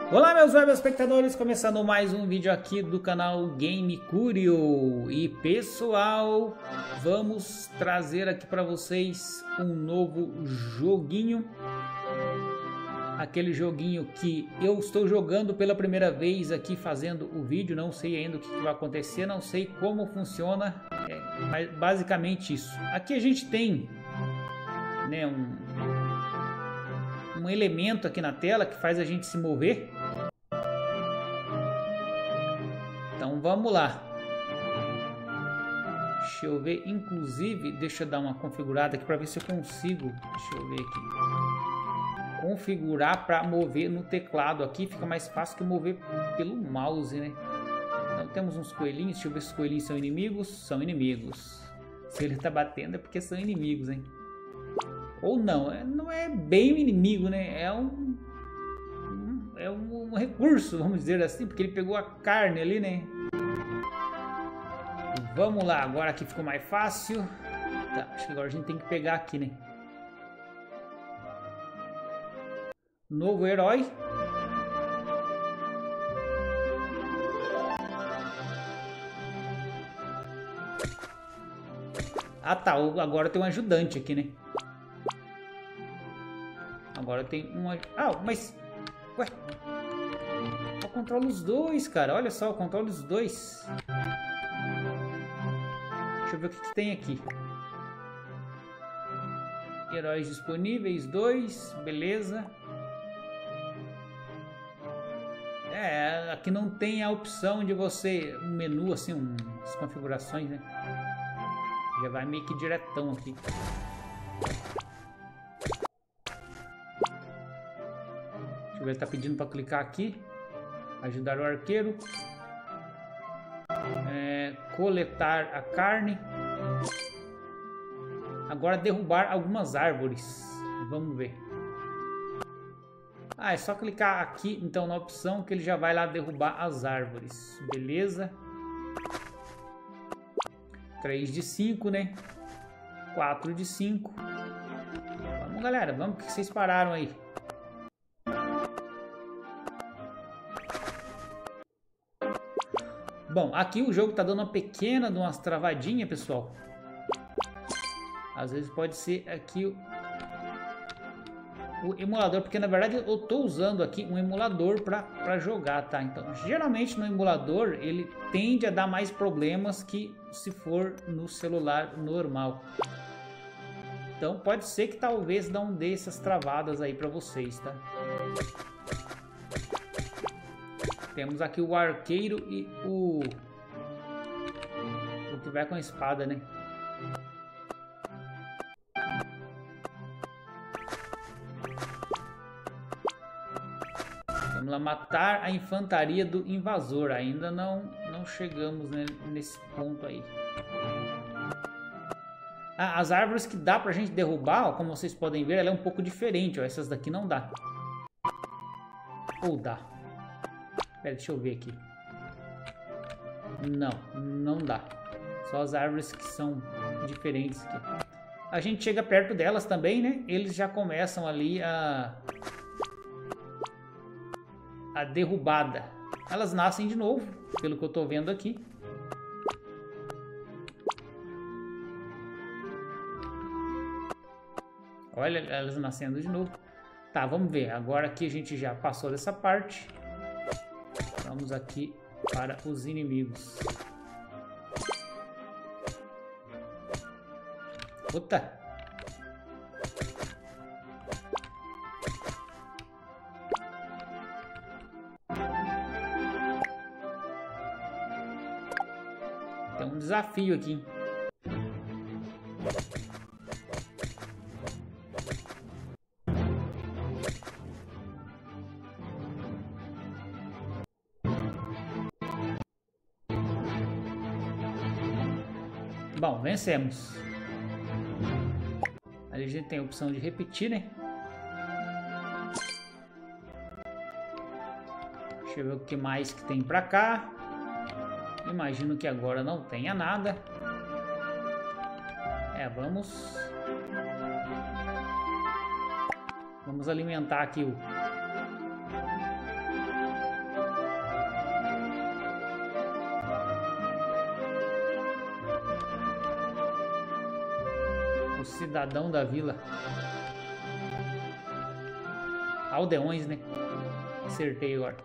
Olá meus web espectadores, começando mais um vídeo aqui do canal Game Curio. E pessoal, vamos trazer aqui para vocês um novo joguinho. Aquele joguinho que eu estou jogando pela primeira vez aqui fazendo o vídeo. Não sei ainda o que vai acontecer, não sei como funciona, mas basicamente isso. Aqui a gente tem, né, um elemento aqui na tela que faz a gente se mover. Então vamos lá. Deixa eu ver, inclusive, deixa eu dar uma configurada aqui para ver se eu consigo. Deixa eu ver aqui. Configurar para mover no teclado aqui, fica mais fácil que mover pelo mouse, né? Então temos uns coelhinhos, deixa eu ver se os coelhinhos são inimigos. São inimigos. Se ele tá batendo é porque são inimigos, hein? Ou não, não é bem um inimigo, né? É um recurso, vamos dizer assim, porque ele pegou a carne ali, né? Vamos lá, agora aqui ficou mais fácil. Tá, acho que agora a gente tem que pegar aqui, né? Novo herói. Ah tá, agora tem um ajudante aqui, né? Agora tem um... Ah, mas... Ué? Eu controlo os dois, cara. Olha só, eu controlo os dois. Deixa eu ver o que tem aqui. Heróis disponíveis, 2. Beleza. Aqui não tem a opção de você... Um menu, assim, as configurações, né? Já vai meio que diretão aqui. Ele está pedindo para clicar aqui. Ajudar o arqueiro. Coletar a carne. Agora derrubar algumas árvores. Vamos ver. É só clicar aqui então na opção que ele já vai lá derrubar as árvores. Beleza. 3 de 5, né? 4 de 5. Vamos, galera. Vamos, o que vocês pararam aí? Bom, aqui o jogo tá dando uma pequena de umas travadinhas, pessoal. Às vezes pode ser aqui o emulador, porque na verdade eu tô usando aqui um emulador para jogar, tá? Então, geralmente no emulador ele tende a dar mais problemas que se for no celular normal. Então pode ser que talvez não dê essas travadas aí para vocês, tá? Temos aqui o arqueiro e o que vai com a espada, né? Vamos lá, matar a infantaria do invasor. Ainda não chegamos, né, nesse ponto aí. As árvores que dá pra gente derrubar, ó, como vocês podem ver, ela é um pouco diferente. Ó, essas daqui não dá. Ou dá. Pera, deixa eu ver aqui. Não dá. Só as árvores que são diferentes aqui. A gente chega perto delas também, né? Eles já começam ali a derrubada. Elas nascem de novo, pelo que eu tô vendo aqui. Olha, elas nascendo de novo. Tá, vamos ver. Agora aqui a gente já passou dessa parte. Vamos aqui para os inimigos. Puta! Tem um desafio aqui. Bom, vencemos. Ali a gente tem a opção de repetir, né? Deixa eu ver o que mais que tem pra cá. Imagino que agora não tenha nada. Vamos alimentar aqui O cidadão da vila. Aldeões, né? Acertei agora.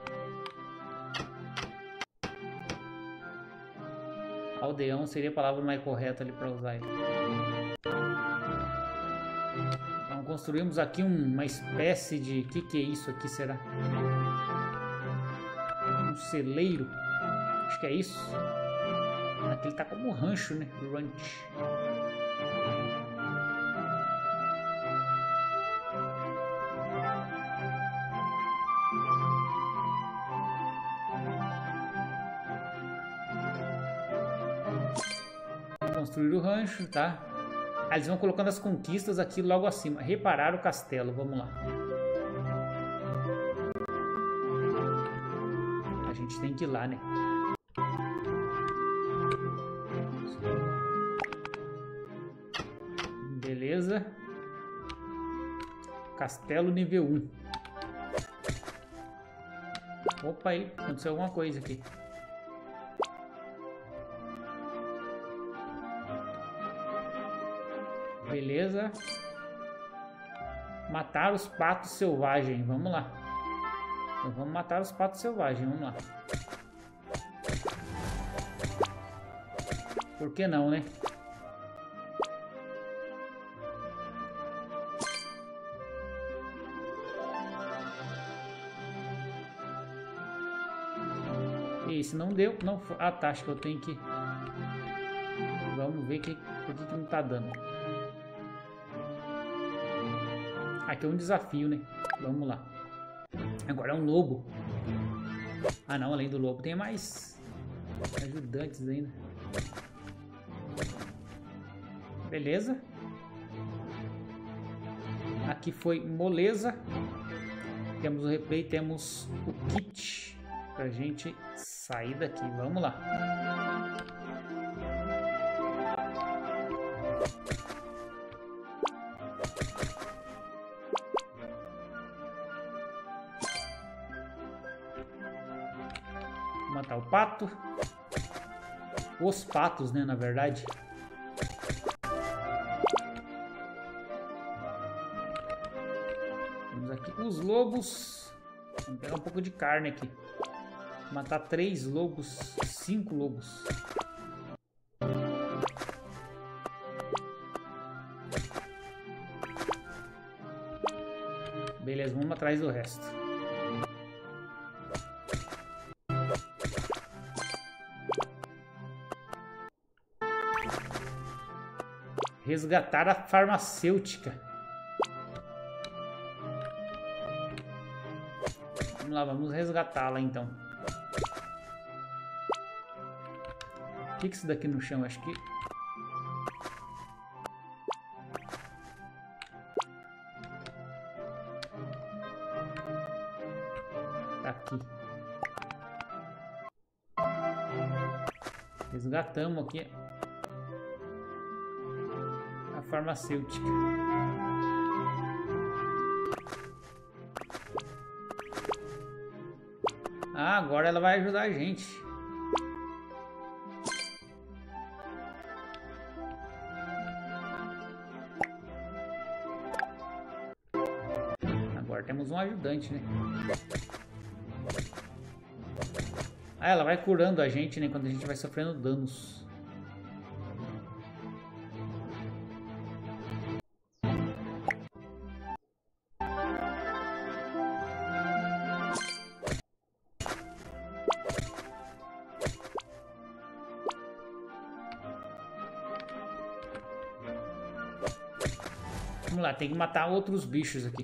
Aldeão seria a palavra mais correta ali para usar ele. Então construímos aqui uma espécie de... O que é isso aqui, será? Um celeiro. Acho que é isso. Aqui ele tá como um rancho, né? Ranch. Construir o rancho, tá? Ah, eles vão colocando as conquistas aqui logo acima. Reparar o castelo, vamos lá. A gente tem que ir lá, né? Beleza. Castelo nível 1. Opa, aí, aconteceu alguma coisa aqui. Beleza. Matar os patos selvagens. Vamos lá. Então vamos matar os patos selvagens. Vamos lá. Por que não, né? Esse não deu. Não. Ah, tá. Acho que eu tenho que... Vamos ver por que não tá dando. Aqui é um desafio, né? Vamos lá. Agora é um lobo. Ah, não. Além do lobo tem mais ajudantes ainda. Beleza. Aqui foi moleza. Temos o replay. Temos o kit pra gente sair daqui. Vamos lá. Matar o pato. Os patos, né, na verdade. Temos aqui os lobos. Vamos pegar um pouco de carne aqui. Matar 3 lobos, 5 lobos. Beleza, vamos atrás do resto. Resgatar a farmacêutica. Vamos lá, vamos resgatá-la então. O que é isso daqui no chão? Acho que... Tá aqui. Resgatamos aqui a farmacêutica. Ah, agora ela vai ajudar a gente. Agora temos um ajudante, né? Ah, ela vai curando a gente, né? Quando a gente vai sofrendo danos. Vamos lá, tem que matar outros bichos aqui.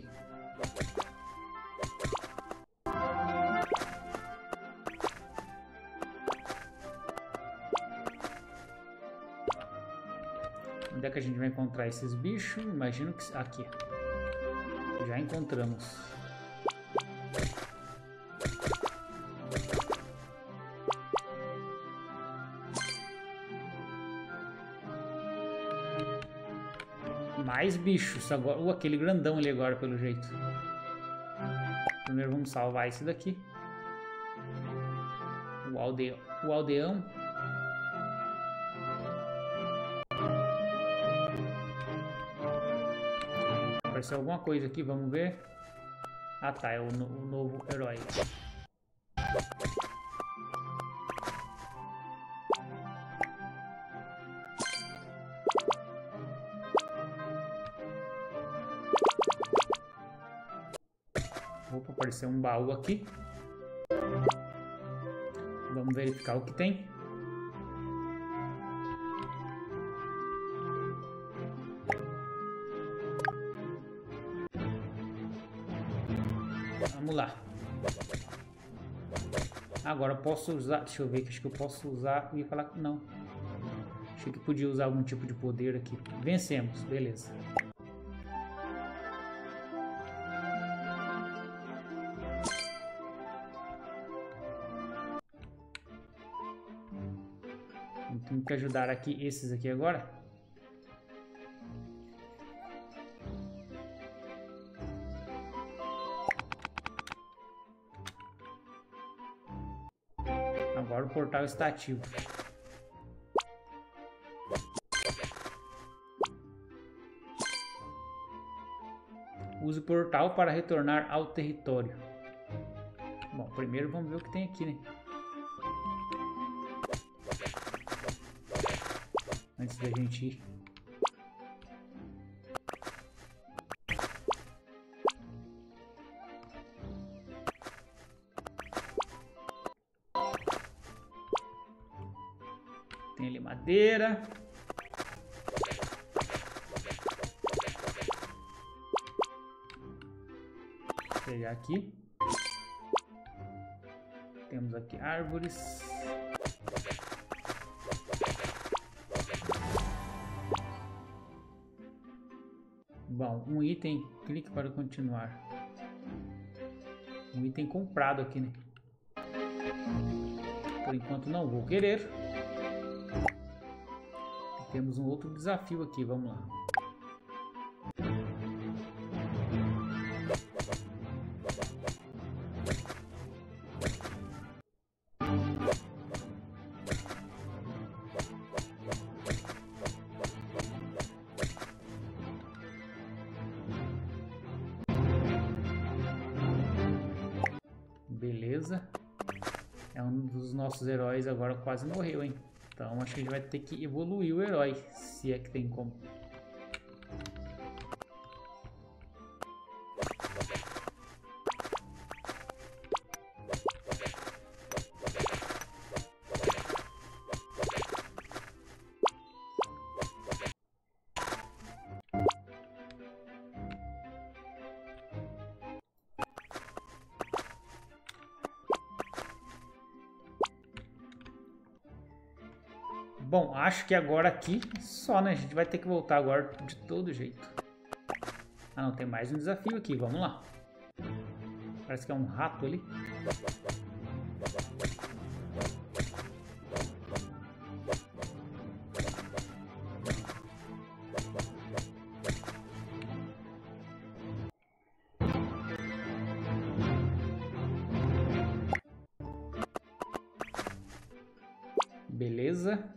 Onde é que a gente vai encontrar esses bichos? Imagino que... Aqui. Já encontramos. Mais bichos. Agora, aquele grandão ali agora, pelo jeito. Primeiro vamos salvar esse daqui. O aldeão. Apareceu alguma coisa aqui, vamos ver. Ah tá, é o novo herói. Opa, apareceu um baú aqui. Vamos verificar o que tem. Vamos lá. Agora eu posso usar... Deixa eu ver, acho que eu posso usar... Eu ia falar que não. Achei que podia usar algum tipo de poder aqui. Vencemos, beleza. Temos que ajudar aqui esses aqui agora. Agora o portal está ativo. Use o portal para retornar ao território. Bom, primeiro vamos ver o que tem aqui, né? Antes da gente ir. Tem ali madeira. Vou pegar aqui. Temos aqui árvores. Bom, um item, clique para continuar. Um item comprado aqui, né? Por enquanto não vou querer. Temos um outro desafio aqui, vamos lá. Beleza. É um dos nossos heróis agora quase morreu, hein? Então acho que a gente vai ter que evoluir o herói, se é que tem como. Bom, acho que agora aqui só, né? A gente vai ter que voltar agora de todo jeito. Ah, não, tem mais um desafio aqui. Vamos lá. Parece que é um rato ali. Beleza.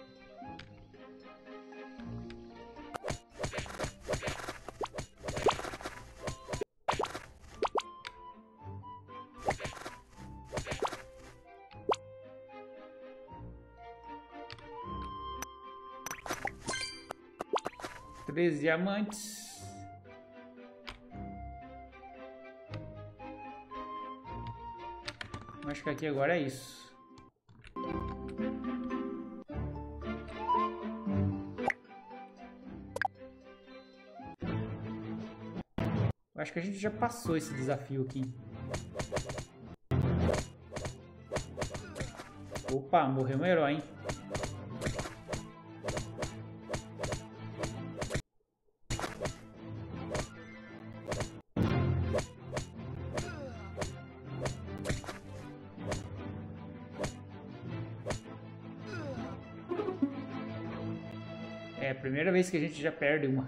Três diamantes. Acho que aqui agora é isso. Acho que a gente já passou esse desafio aqui. Opa, morreu um herói, hein? É a primeira vez que a gente já perde uma.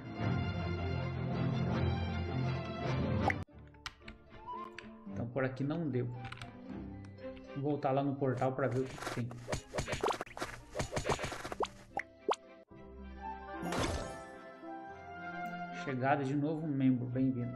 Então por aqui não deu. Vou voltar lá no portal para ver o que tem. Chegada de novo membro, bem-vindo.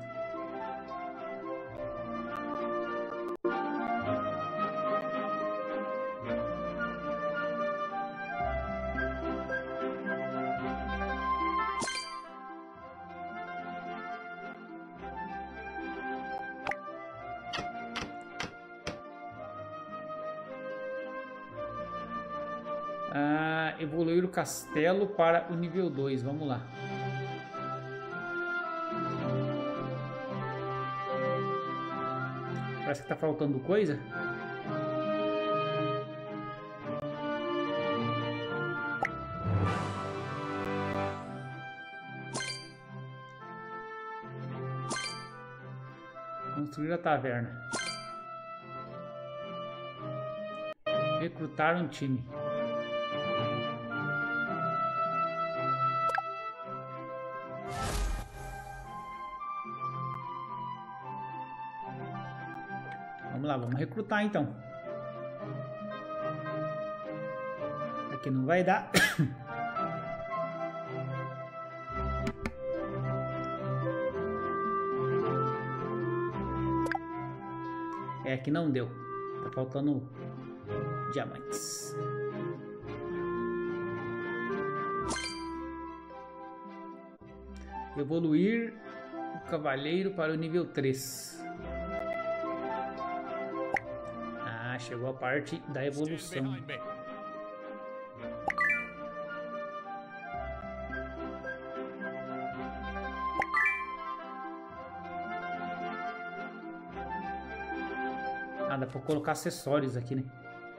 Evoluir o castelo para o nível 2, vamos lá. Parece que tá faltando coisa. Construir a taverna. Recrutar um time. Vamos lá, vamos recrutar então. Aqui não vai dar. Aqui não deu. Tá faltando diamantes. Evoluir o cavaleiro para o nível 3. Chegou a parte da evolução. Dá pra colocar acessórios aqui, né?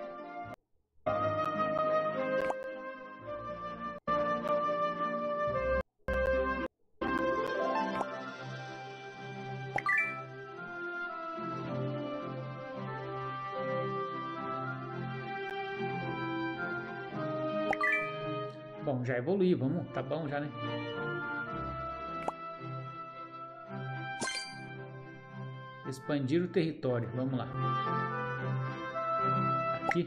Bom, já evolui, vamos, tá bom já, né? Expandir o território, vamos lá. Aqui.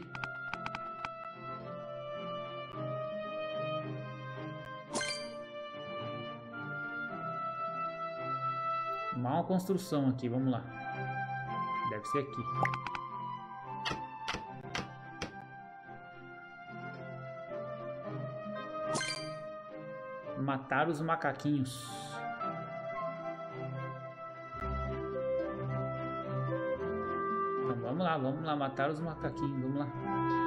Uma construção aqui, vamos lá. Deve ser aqui. Matar os macaquinhos. Então vamos lá, matar os macaquinhos, vamos lá.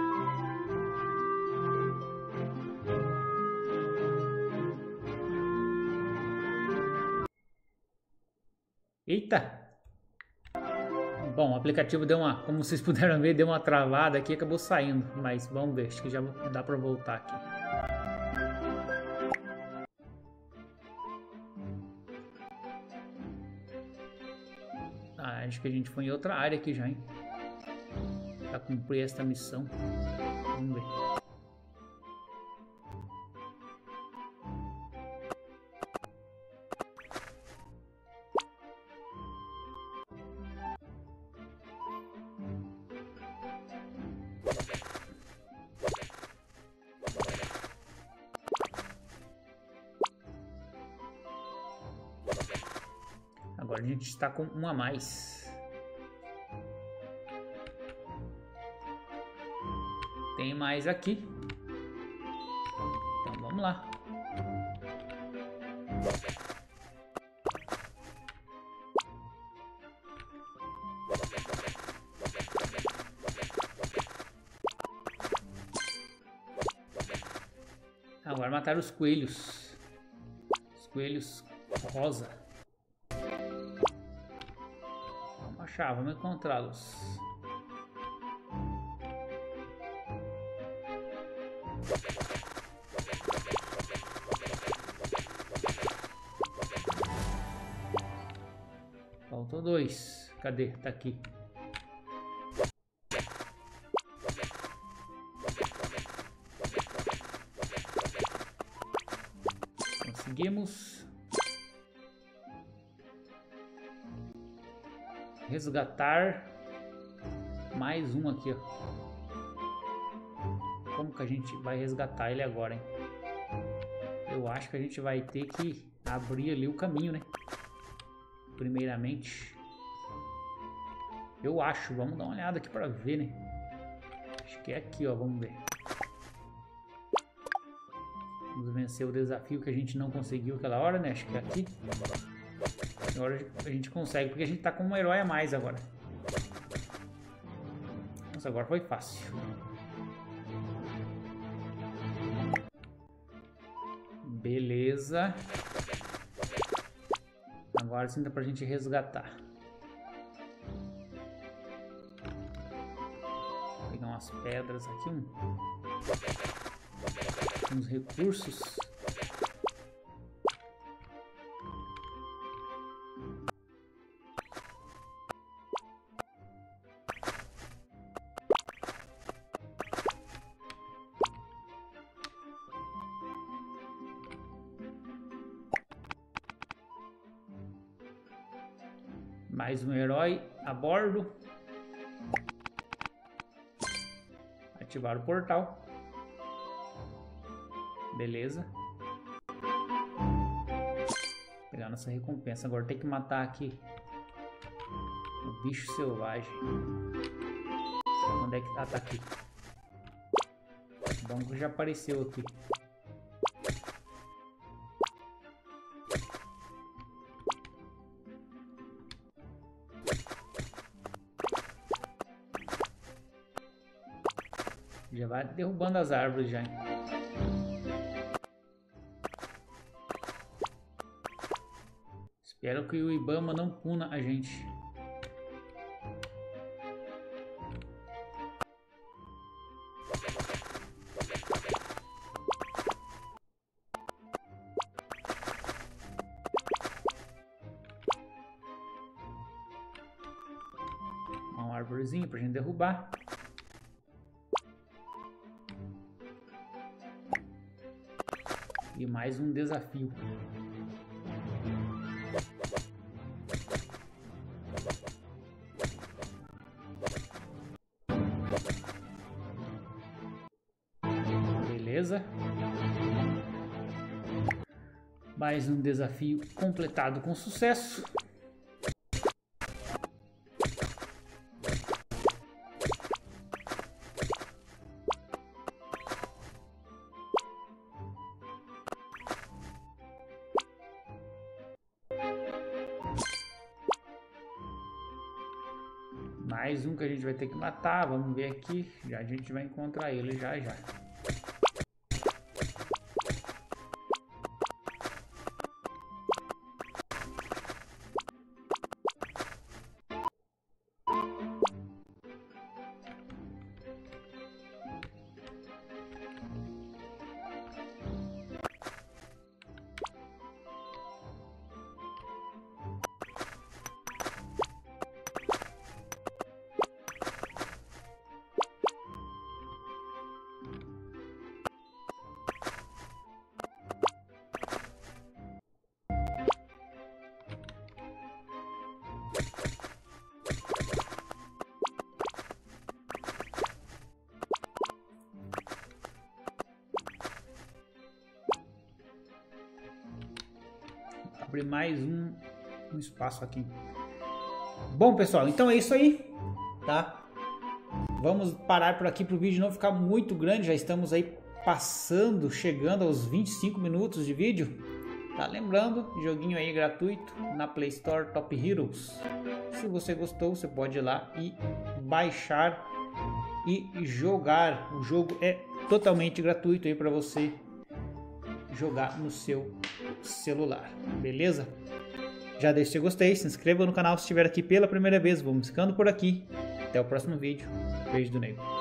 Eita! Bom, o aplicativo deu uma, como vocês puderam ver, deu uma travada aqui e acabou saindo, mas vamos ver, acho que já dá para voltar aqui. Acho que a gente foi em outra área aqui já, hein? Pra cumprir esta missão. Vamos ver. Agora a gente está com um a mais. Tem mais aqui. Então vamos lá. Agora matar os coelhos. Os coelhos rosa. Vamos achar, vamos encontrá-los. Faltou dois. Cadê? Tá aqui. Conseguimos resgatar mais um aqui, ó. Como que a gente vai resgatar ele agora, hein? Eu acho que a gente vai ter que abrir ali o caminho, né? Primeiramente. Eu acho, vamos dar uma olhada aqui pra ver, né? Acho que é aqui, ó, vamos ver. Vamos vencer o desafio que a gente não conseguiu aquela hora, né? Acho que é aqui. Agora a gente consegue, porque a gente tá com um herói a mais agora. Nossa, agora foi fácil. Beleza. Agora sim dá pra gente resgatar. Vou pegar umas pedras aqui, uns recursos. Mais um herói a bordo. Ativar o portal. Beleza. Pegar nossa recompensa. Agora tem que matar aqui o bicho selvagem. Onde é que tá? Tá aqui. O banco já apareceu aqui. Já vai derrubando as árvores já. Espero que o Ibama não puna a gente. Uma árvorezinha pra gente derrubar. E mais um desafio. Beleza. Mais um desafio completado com sucesso. Mais um que a gente vai ter que matar. Vamos ver aqui. Já a gente vai encontrar ele já. Abrir mais um espaço aqui. Bom, pessoal, então é isso aí, tá? Vamos parar por aqui para o vídeo não ficar muito grande. Já estamos aí chegando aos 25 minutos de vídeo. Tá? Lembrando, joguinho aí gratuito na Play Store, Top Heroes. Se você gostou, você pode ir lá e baixar e jogar. O jogo é totalmente gratuito aí para você jogar no seu celular, beleza? Já deixe seu gostei, se inscreva no canal se estiver aqui pela primeira vez. Vamos ficando por aqui. Até o próximo vídeo. Beijo do Nego.